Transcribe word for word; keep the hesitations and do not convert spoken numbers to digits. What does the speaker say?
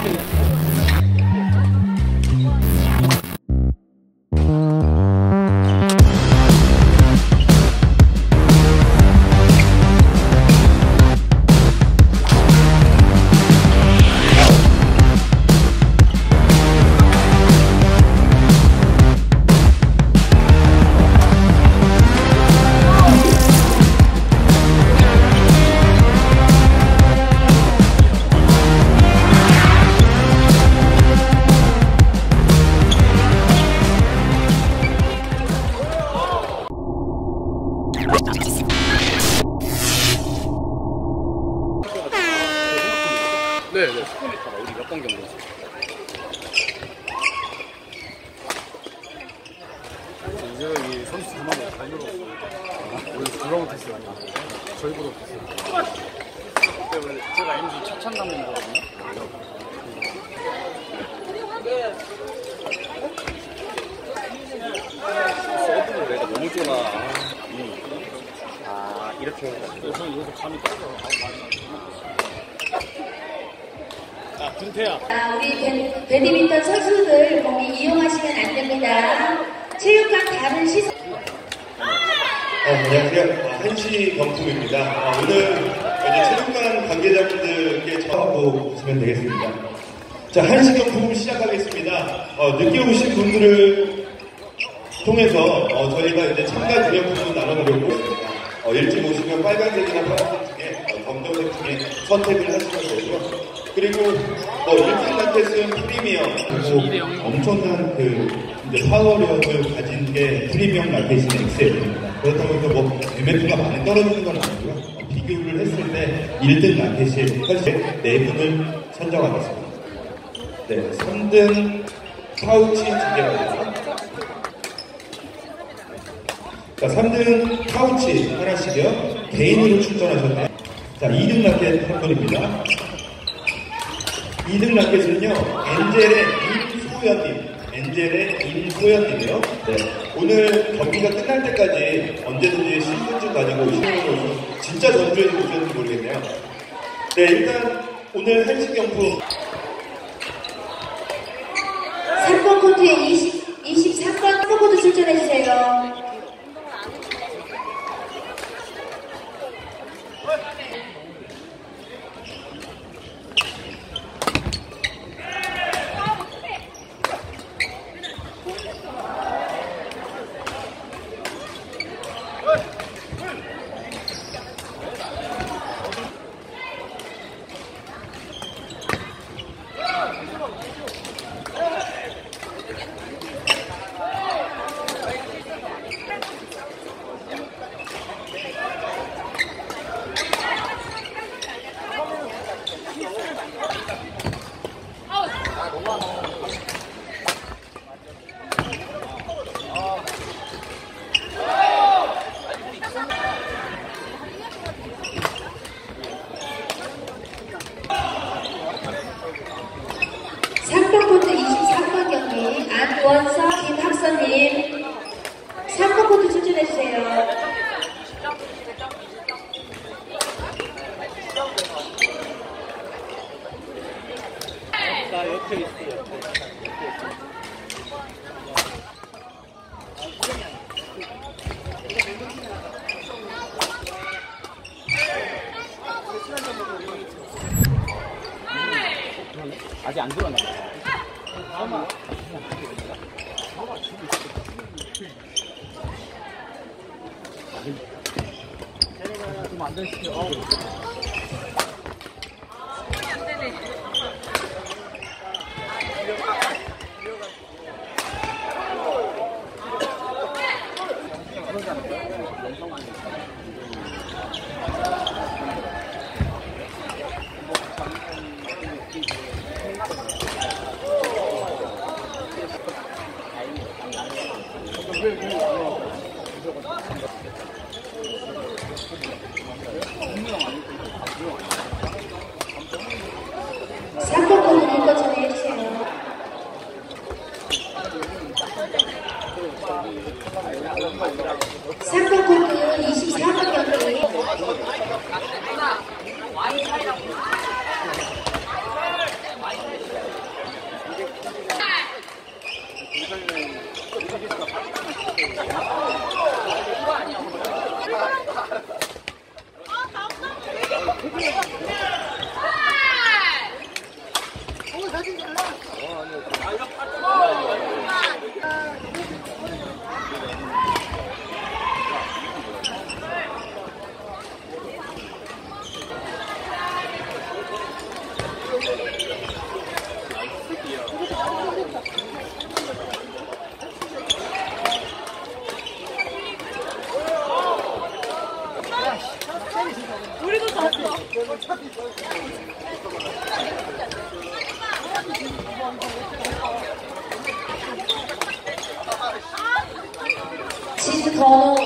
네네. 십 미터가 우리 몇 번 경기지? 이제 이 선수 그만에 잘 늘었어. 우리 누가 못했어요? 저희보다 못했어요. 그때 원래 제가 엠지 차찬 감독이거든요. 서브를 내가 너무 좋아. 음. 아 이렇게 해가지고 여기서 감이 떨어져. 아, 준태야. 아, 우리 배, 배드민턴 선수들 공이 이용하시면 안 됩니다. 체육관 다른 시설. 어, 안녕하세요. 한시 경품입니다. 어, 오늘 이제 체육관 관계자분들께 처음하고 보시면 되겠습니다. 자, 한시 경품 시작하겠습니다. 어, 늦게 오신 분들을 통해서 어, 저희가 이제 참가 기념품을 나눠보려고 있습니다. 어, 일찍 오시면 빨간색이나 파란색 중에 어, 검정색 중에 선택을 하시면 되고요. 그리고 뭐 일찍 라켓은 프리미엄, 그리고 엄청난 그 이제 파워력을 가진 게 프리미엄 라켓인 엑스엘입니다. 그렇다고 해서 뭐 엠에프가 많이 떨어지는 건 아니고요. 어, 비교를 했을 때 일 등 라켓이 훨씬 네 분을 선정하겠습니다. 네, 삼 등 파우치 두 개입니다. 자, 삼 등 파우치 하나씩요. 개인으로 출전하셨네요. 자, 이 등 라켓 한 분입니다. 이 등 라켓은요, 엔젤의 임소연님, 엔젤의 임소연님이요. 네. 오늘 경기가 끝날 때까지 언제든지 신분증 가지고 오시는 걸로 진짜 전주에서 오셨는지 모르겠네요. 네, 일단 오늘 한식경품 삼 번 코트에 이십, 이십삼 번 프로코드 출전해주세요. 삼 번 코트 이십삼 번 경기 안원석 김학선님 삼 번 코트 출전해주세요. 나 옆에 있어. 아직 안 들어왔나 봐. 아마 좀 안 됐어. 치즈 건호